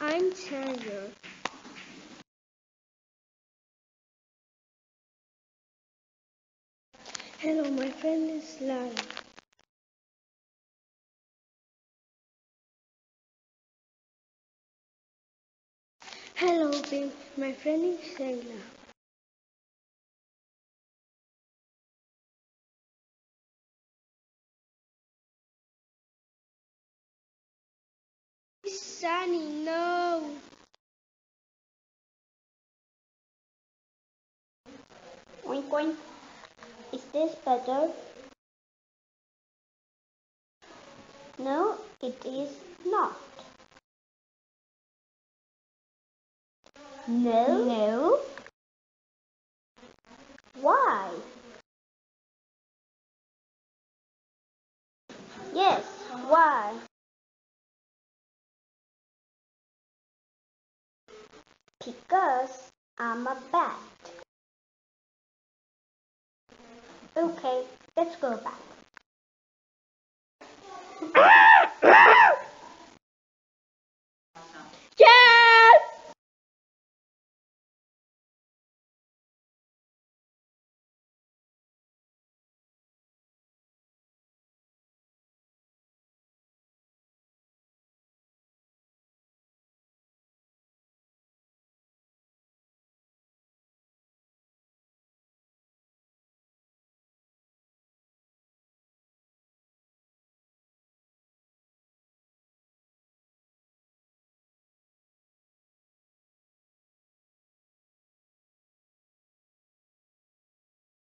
I'm Chandler. Hello, my friend is Lara. Hello, babe. My friend is Sheila. Sunny, no. Oink oink. Is this better? No, it is not. No. No. Why? Yes, why? Because I'm a bat. Okay, let's go back.